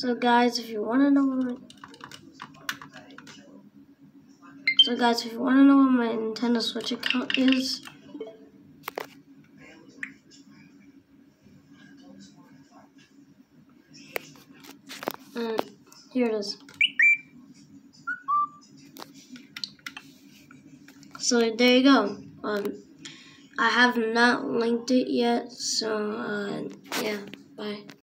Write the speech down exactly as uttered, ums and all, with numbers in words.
So guys, if you want to know what my, so guys, if you want to know what my Nintendo Switch account is, um, here it is. So there you go. Um, I have not linked it yet, so uh, yeah, bye.